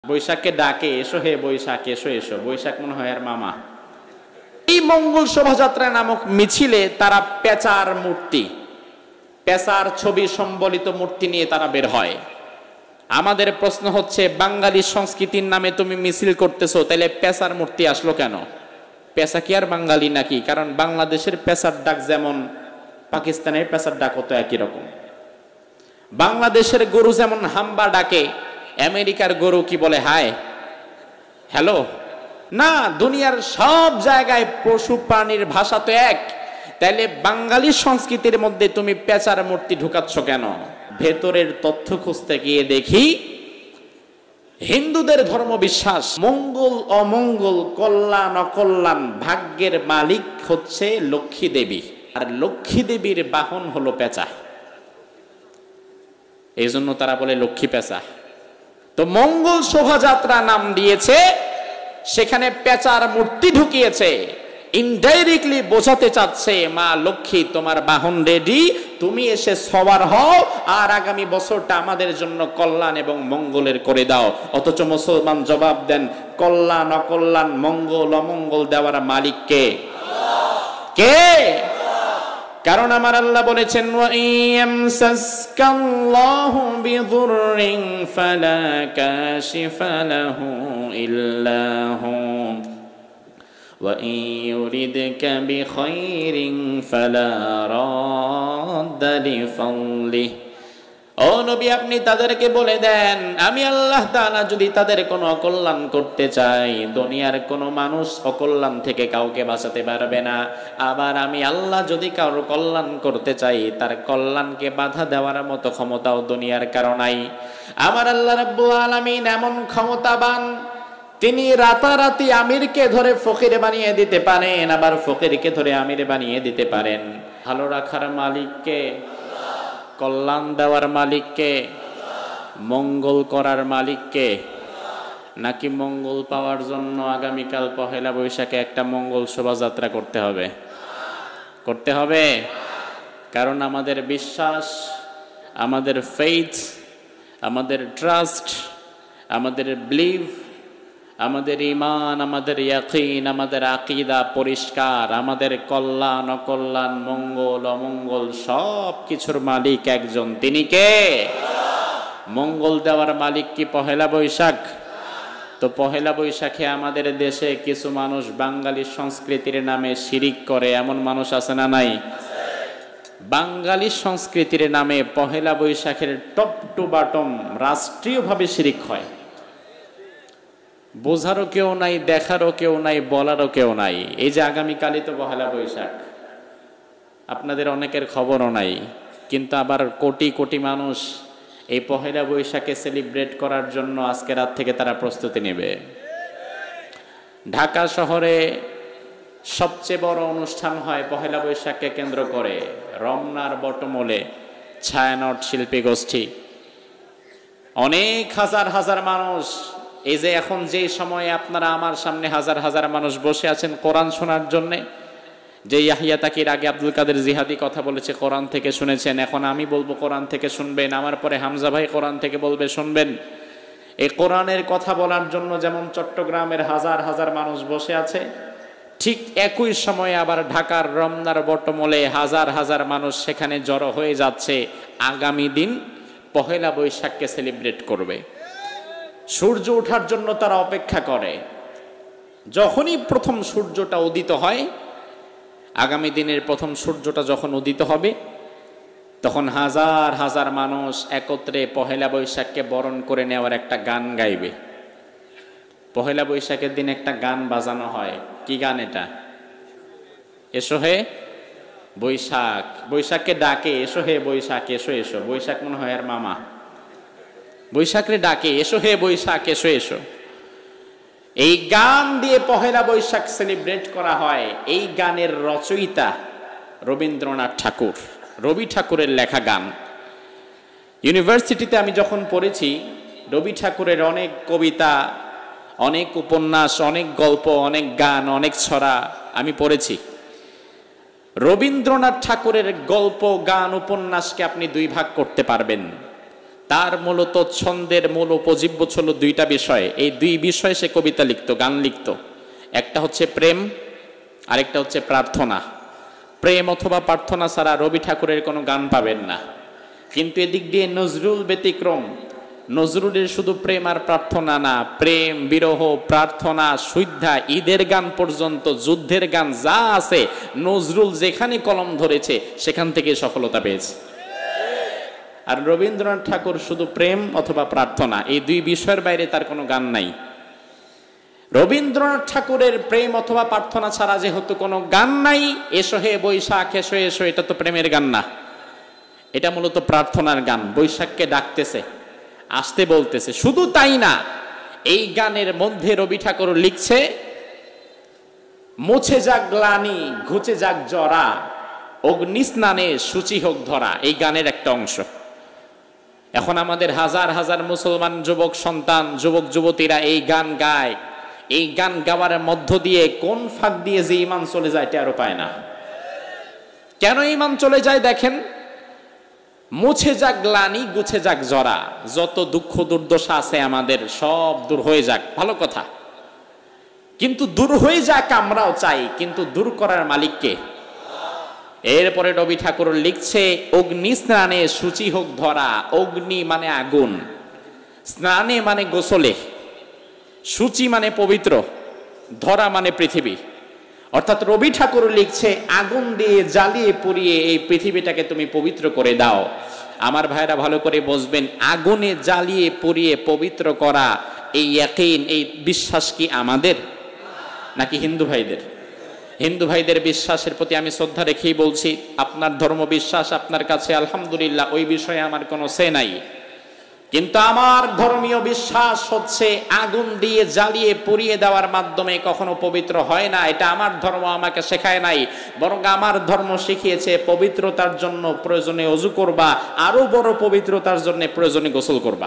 বৈশাখকে ডাকে, এসো হে বৈশাখ, এসো এসো। বৈশাখ মনে হয় আর মামা। এই মঙ্গল শোভাযাত্রা নামক মিছিলে তারা পেঁচার মূর্তি, পেঁচার ছবি সম্বলিত মূর্তি নিয়ে তারা বের হয়। আমাদের প্রশ্ন হচ্ছে, বাঙালি সংস্কৃতির নামে তুমি মিছিল করতেছো, তাহলে পেঁচার মূর্তি আসলো কেন? পেঁচা কি আর বাঙালি নাকি? কারণ বাংলাদেশের পেঁচার ডাক যেমন পাকিস্তানের পেঁচার ডাক হতো একই রকম। বাংলাদেশের গরু যেমন হাম্বা ডাকে, আমেরিকার গরু কি বলে হায়, হ্যালো? না, দুনিয়ার সব জায়গায় পশু প্রাণীর ভাষা তো এক। তাইলে বাঙালি সংস্কৃতির মধ্যে তুমি পেঁচার মূর্তি ঢুকাচ্ছ কেন? ভেতরের তথ্য খুঁজতে গিয়ে দেখি হিন্দুদের ধর্ম বিশ্বাস মঙ্গল অমঙ্গল, কল্যাণ অকল্যাণ, ভাগ্যের মালিক হচ্ছে লক্ষ্মী দেবী, আর লক্ষ্মী দেবীর বাহন হলো পেঁচা। এই জন্য তারা বলে লক্ষ্মী পেঁচা। তো মঙ্গল শোভাযাত্রা নাম দিয়েছে, সেখানে পেঁচার মূর্তি ঢুকিয়েছে, ইনডাইরেক্টলি বোঝাতে চাচ্ছে মা লক্ষ্মী তোমার বাহন রেডি, তুমি এসে সবার হও আর আগামী বছরটা আমাদের জন্য কল্যাণ এবং মঙ্গলের করে দাও। অথচ মুসলমান জবাব দেন, কল্যাণ অকল্যাণ, মঙ্গল অমঙ্গল দেওয়ার মালিক কে? কে? কারণ আমার আল্লাহ বলেছেন, ওয়া ইয়ামসাসকাল্লাহু বিযুররিন ফালা কাশিফা লাহু ইল্লা হু ওয়া ইউরিদকা বিখাইরিন ফালা রাদ্দা লিফাদলিহি। ও নবী, আপনি তাদেরকে বলে দেন, আমি আল্লাহ তাআলা যদি তাদের কোনো অকল্যাণ করতে চাই, দুনিয়ার কোনো মানুষ অকল্যাণ থেকে কাউকে বাঁচাতে পারবে না। আবার আমি আল্লাহ যদি কারো কল্যাণ করতে চাই, তার কল্যাণকে বাধা দেওয়ার মতো ক্ষমতাও দুনিয়ার কারো নাই। আমার আল্লাহ রাব্বুল আলামিন এমন ক্ষমতাবান, তিনি রাতারাতি আমিরকে ধরে ফকির বানিয়ে দিতে পারেন, আবার ফকিরকে ধরে আমির বানিয়ে দিতে পারেন। ভালো রাখার মালিককে, কল্যাণ দেওয়ার মালিককে, মঙ্গল করার মালিককে। নাকি মঙ্গল পাওয়ার জন্য আগামীকাল পহেলা বৈশাখে একটা মঙ্গল শোভাযাত্রা করতে হবে? করতে হবে। কারণ আমাদের বিশ্বাস, আমাদের ফেইথ, আমাদের ট্রাস্ট, আমাদের বিলিভ, আমাদের ঈমান, আমাদের ইয়াকিন, আমাদের আকীদা পরিষ্কার। আমাদের কল্যাণ অকল্যাণ, মঙ্গল অমঙ্গল সব কিছুর মালিক একজন, তিনি কে? মঙ্গল দেওয়ার মালিক কি পহেলা বৈশাখ? তো পহেলা বৈশাখে আমাদের দেশে কিছু মানুষ বাঙালি সংস্কৃতির নামে শিরিক করে, এমন মানুষ আছে না নাই? বাঙালি সংস্কৃতির নামে পহেলা বৈশাখের টপ টু বটম রাষ্ট্রীয়ভাবে শিরিক হয়। বোঝারও কেউ নাই, দেখারও কেউ নাই, বলারও কেউ নাই। এই যে আগামীকালই তো পহেলা বৈশাখ, আপনাদের অনেকের খবরও নাই, কিন্তু আবার কোটি কোটি মানুষ এই পহেলা বৈশাখে সেলিব্রেট করার জন্য আজকে রাত থেকে তারা প্রস্তুতি নেবে। ঢাকা শহরে সবচেয়ে বড় অনুষ্ঠান হয় পহেলা বৈশাখকে কেন্দ্র করে, রমনার বটমূলে ছায়ানট শিল্পী গোষ্ঠী, অনেক হাজার হাজার মানুষ। এই যে এখন যে সময়ে আপনারা আমার সামনে হাজার হাজার মানুষ বসে আছেন কোরআন শোনার জন্যে, যে ইয়াহিয়া তাকির আগে আব্দুল কাদের জিহাদি কথা বলেছে কোরআন থেকে শুনেছেন, এখন আমি বলবো কোরআন থেকে শুনবেন, আমার পরে হামজা ভাই কোরআন থেকে বলবে শুনবেন। এই কোরআনের কথা বলার জন্য যেমন চট্টগ্রামের হাজার হাজার মানুষ বসে আছে, ঠিক একই সময়ে আবার ঢাকার রমনার বটমূলে হাজার হাজার মানুষ সেখানে জড়ো হয়ে যাচ্ছে, আগামী দিন পহেলা বৈশাখকে সেলিব্রেট করবে। সূর্য ওঠার জন্য তারা অপেক্ষা করে। যখনই প্রথম সূর্যটা উদিত হয়, আগামী দিনের প্রথম সূর্যটা যখন উদিত হবে, তখন হাজার হাজার মানুষ একত্রে পহেলা বৈশাখকে বরণ করে নেওয়ার একটা গান গাইবে। পহেলা বৈশাখের দিন একটা গান বাজানো হয়। কি গান এটা? এসো হে বৈশাখ। বৈশাখকে ডাকে, এসো হে বৈশাখ, এসো এসো। বৈশাখ মনে হয় আর মামা। বৈশাখরে ডাকে, এসো হে বৈশাখ, এসো এসো। এই গান দিয়ে পহেলা বৈশাখ সেলিব্রেট করা হয়। এই গানের রচয়িতা রবীন্দ্রনাথ ঠাকুর, রবি ঠাকুরের লেখা গান। ইউনিভার্সিটিতে আমি যখন পড়েছি, রবি ঠাকুরের অনেক কবিতা, অনেক উপন্যাস, অনেক গল্প, অনেক গান, অনেক ছড়া আমি পড়েছি। রবীন্দ্রনাথ ঠাকুরের গল্প, গান, উপন্যাসকে আপনি দুই ভাগ করতে পারবেন। তার মূলত ছন্দের মূল উপজীব্য ছিল দুইটা বিষয়। এই দুই বিষয়ে সে কবিতা লিখত, গান লিখত। একটা হচ্ছে প্রেম, আরেকটা হচ্ছে প্রার্থনা। প্রেম অথবা প্রার্থনা ছাড়া রবি ঠাকুরের কোনো গান পাবেন না। কিন্তু এদিক দিয়ে নজরুল ব্যতিক্রম। নজরুলের শুধু প্রেম আর প্রার্থনা না, প্রেম, বিরহ, প্রার্থনা, সুদ্ধা, ঈদের গান পর্যন্ত, যুদ্ধের গান যা আছে, নজরুল যেখানে কলম ধরেছে সেখান থেকে সফলতা পেয়েছে। আর রবীন্দ্রনাথ ঠাকুর শুধু প্রেম অথবা প্রার্থনা, এই দুই বিষয়ের বাইরে তার কোনো গান নাই। রবীন্দ্রনাথ ঠাকুরের প্রেম অথবা প্রার্থনা ছাড়া যেহেতু কোনো গান নাই, এসো হে বৈশাখ এসো এসো, এটা তো প্রেমের গান না, এটা মূলত প্রার্থনার গান। বৈশাখকে ডাকতেছে, আসতে বলতেছে। শুধু তাই না, এই গানের মধ্যে রবি ঠাকুর লিখছে, মুছে যাক গ্লানি ঘুচে যাক জরা, অগ্নি স্নানে সূচি হোক ধরা, এই গানের একটা অংশ। এখন আমাদের হাজার হাজার মুসলমান যুবক সন্তান, যুবক যুবতীরা এই গান গায়। এই গান গাওয়ার মধ্য দিয়ে কোন ফাঁক দিয়ে যে ইমান চলে যায় টেরও পায় না। কেন ইমান চলে যায় দেখেন, মুছে যাক গ্লানি গুছে যাক জরা, যত দুঃখ দুর্দশা আছে আমাদের সব দূর হয়ে যাক, ভালো কথা। কিন্তু দূর হয়ে যাক আমরাও চাই, কিন্তু দূর করার মালিককে। এরপরে রবি ঠাকুর লিখছে, অগ্নি স্নানে সূচি হোক ধরা। অগ্নি মানে আগুন, স্নানে মানে গোসলে, সূচি মানে পবিত্র, ধরা মানে পৃথিবী। অর্থাৎ রবি ঠাকুর লিখছে, আগুন দিয়ে জ্বালিয়ে পুড়িয়ে এই পৃথিবীটাকে তুমি পবিত্র করে দাও। আমার ভাইরা ভালো করে বুঝবেন, আগুনে জ্বালিয়ে পুড়িয়ে পবিত্র করা, এই ইয়াকিন, এই বিশ্বাস কি আমাদের নাকি হিন্দু ভাইদের? হিন্দু ভাইদের বিশ্বাসের প্রতি আমি শ্রদ্ধা রেখেই বলছি, আপনার ধর্ম বিশ্বাস আপনার কাছে আলহামদুলিল্লাহ, ওই বিষয়ে আমার কোনো সে নাই। কিন্তু আমার ধর্মীয় বিশ্বাস হচ্ছে আগুন দিয়ে জ্বালিয়ে পুড়িয়ে দেওয়ার মাধ্যমে কখনো পবিত্র হয় না। এটা আমার ধর্ম আমাকে শেখায় নাই, বরং আমার ধর্ম শিখিয়েছে পবিত্রতার জন্য প্রয়োজনে ওযু করবা, আরো বড় পবিত্রতার জন্য প্রয়োজনে গোসল করবা।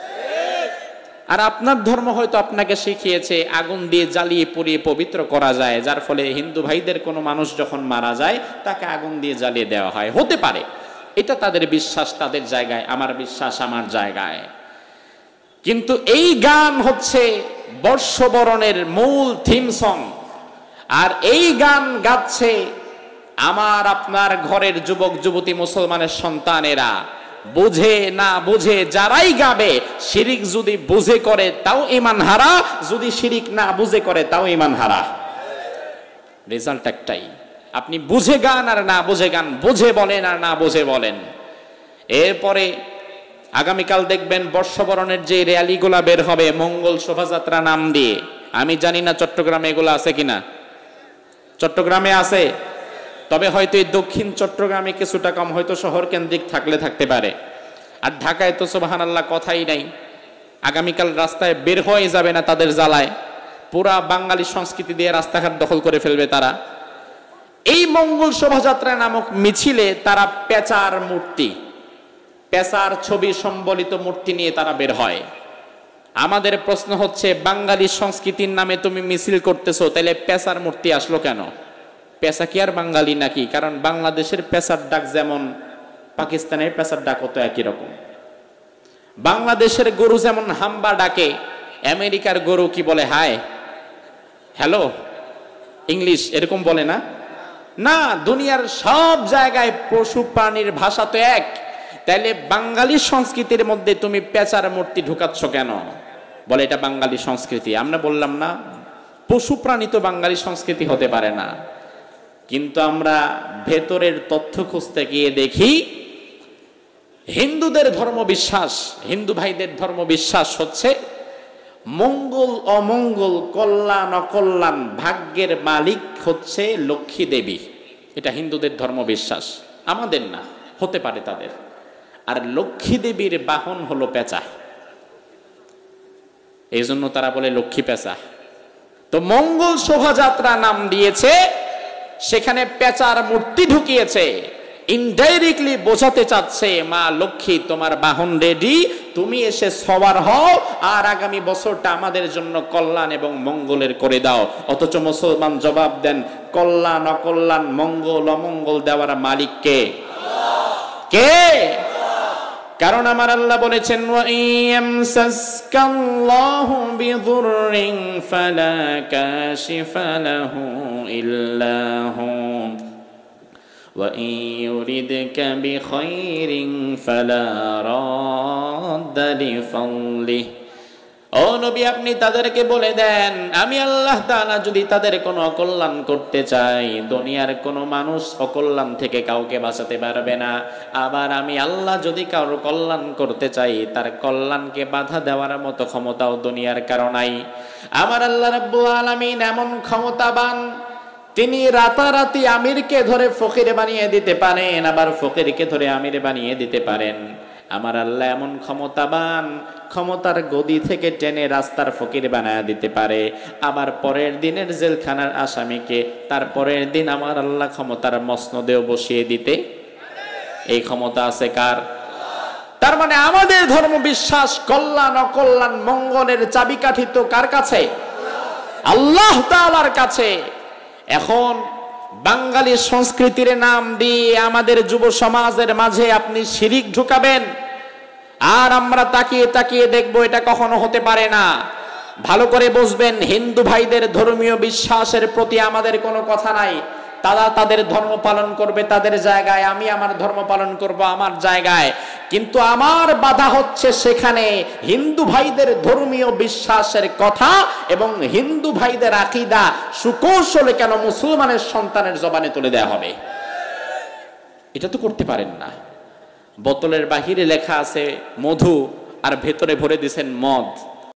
আর আপনার ধর্ম হয়তো আপনাকে শিখিয়েছে আগুন দিয়ে জ্বালিয়ে পুড়িয়ে পবিত্র করা যায়, যার ফলে হিন্দু ভাইদের কোনো মানুষ যখন মারা যায় তাকে আগুন দিয়ে জ্বালিয়ে দেওয়া হয়। হতে পারে, এটা তাদের বিশ্বাস, তাদের জায়গায়, আমার বিশ্বাস আমার জায়গায়। কিন্তু এই গান হচ্ছে বর্ষবরণের মূল থিম সং। আর এই গান গাচ্ছে আমার আপনার ঘরের যুবক যুবতী মুসলমানের সন্তানেরা। বুঝে না বুঝে যারাই গাবে, শিরিক যদি বুঝে করে তাও ঈমান হারা, যদি শিরিক না বুঝে করে তাও ঈমান হারা। রেজাল্ট একটাই, আপনি বুঝে গান আর না বুঝে গান, বুঝে বলেন আর না বুঝে বলেন। এরপরে আগামীকাল দেখবেন বর্ষবরণের যে র্যালিগুলা বের হবে মঙ্গল শোভাযাত্রা নাম দিয়ে। আমি জানি না চট্টগ্রামে এগুলো আছে কিনা। চট্টগ্রামে আছে, তবে হয়তো এই দক্ষিণ চট্টগ্রামে কিছুটা কম, হয়তো শহর কেন্দ্রিক থাকলে থাকতে পারে। আর ঢাকায় তো সুবহানাল্লাহ কথাই নাই। আগামীকাল রাস্তায় বের হয়ে যাবে না তাদের জ্বালায়, পুরা বাঙালি সংস্কৃতি দিয়ে রাস্তাঘাট দখল করে ফেলবে তারা। এই মঙ্গল শোভাযাত্রা নামক মিছিলে তারা পেঁচার মূর্তি, পেঁচার ছবি সম্বলিত মূর্তি নিয়ে তারা বের হয়। আমাদের প্রশ্ন হচ্ছে, বাঙালি সংস্কৃতির নামে তুমি মিছিল করতেছো, তাহলে পেঁচার মূর্তি আসলো কেন? পেঁচা কি আর বাঙালি নাকি? কারণ বাংলাদেশের পেঁচার ডাক যেমন পাকিস্তানের পেঁচার ডাক তো একই রকম। বাংলাদেশের গরু যেমন হাম্বা ডাকে, আমেরিকার গরু কি বলে? হাই, হ্যালো, ইংলিশ এরকম বলে না? না, দুনিয়ার সব জায়গায় পশু প্রাণীর ভাষা তো এক। তাইলে বাঙালি সংস্কৃতির মধ্যে তুমি পেঁচার মূর্তি ঢুকাচ্ছ কেন? বলে এটা বাঙালি সংস্কৃতি। আমরা বললাম না, পশু প্রাণী তো বাঙালি সংস্কৃতি হতে পারে না। কিন্তু আমরা ভেতরের তথ্য খুঁজতে গিয়ে দেখি হিন্দুদের ধর্ম বিশ্বাস, হিন্দু ভাইদের ধর্ম বিশ্বাস হচ্ছে মঙ্গল অমঙ্গল, কল্যাণ অকল্যাণ, ভাগ্যের মালিক হচ্ছে লক্ষ্মী দেবী। এটা হিন্দুদের ধর্ম বিশ্বাস, আমাদের না, হতে পারে তাদের। আর লক্ষ্মী দেবীর বাহন হলো পেঁচা, এই জন্য তারা বলে লক্ষ্মী পেঁচা। তো মঙ্গল শোভাযাত্রা নাম দিয়েছে, সেখানে পেঁচার মূর্তি ঢুকিয়েছে, ইনডাইরেক্টলি বোঝাতে চাচ্ছে মা লক্ষ্মী তোমার বাহন রেডি, তুমি এসে সবার হও আর আগামী বছরটা আমাদের জন্য কল্যাণ এবং মঙ্গলের করে দাও। অথচ মুসলমান জবাব দেন, কল্যাণ অকল্যাণ, মঙ্গল অমঙ্গল দেওয়ার মালিক কে? কে? কারণ আমার আল্লাহ বলেছেন ওয়া ইয়ামসাসকাল্লাহু বিযুররিন ফালা কাশিফা লাহু ইল্লা হু ওয়া ইউরিদকা বিখাইরিন ফালা রাদ্দা লিফাদলিহি। ও নবী, আপনি তাদেরকে বলে দেন, আমি আল্লাহ তাআলা যদি তাদের কোনো অকল্যাণ করতে চাই, দুনিয়ার কোনো মানুষ অকল্যাণ থেকে কাউকে বাঁচাতে পারবে না। আবার আমি আল্লাহ যদি কারো কল্যাণ করতে চাই, তার কল্যাণকে বাধা দেওয়ার মতো ক্ষমতাও দুনিয়ার কারো নাই। আমার আল্লাহ রাব্বুল আলামিন এমন ক্ষমতাবান, তিনি রাতারাতি আমিরকে ধরে ফকির বানিয়ে দিতে পারেন, আবার ফকিরকে ধরে আমির বানিয়ে দিতে পারেন। আমার আল্লাহ এমন ক্ষমতাবান, ক্ষমতার গদি থেকে টেনে রাস্তার ফকির বানায় দিতে পারে। আবার পরের দিনের জেলখানার আসামিকে তার পরের দিন আমার আল্লাহ ক্ষমতার মসনদেও বসিয়ে দিতে, এই ক্ষমতা আছে কার? তার মানে আমাদের ধর্ম বিশ্বাস, কল্যাণ অকল্যাণ মঙ্গলের চাবিকাঠি তো কার কাছে? আল্লাহ তাআলার কাছে। এখন বাঙালি সংস্কৃতির নাম দিয়ে আমাদের যুব সমাজের মাঝে আপনি শিরিক ঢুকাবেন, আর আমরা তাকিয়ে তাকিয়ে দেখবো, এটা কখনো হতে পারে না। ভালো করে বুঝবেন, হিন্দু ভাইদের ধর্মীয় বিশ্বাসের প্রতি আমাদের কোনো কথা নাই। তারা তাদের ধর্ম পালন করবে তাদের জায়গায়, আমি আমার ধর্ম পালন করব আমার জায়গায়। কিন্তু আমার বাধা হচ্ছে সেখানে হিন্দু ভাইদের ধর্মীয় বিশ্বাসের কথা এবং হিন্দু ভাইদের আকীদা সুকৌশলে কেন মুসলমানের সন্তানের জবানে তুলে দেওয়া হবে? এটা তো করতে পারেন না। বোতলের বাহিরে লেখা আছে মধু, আর ভেতরে ভরে দিয়েছেন মদ।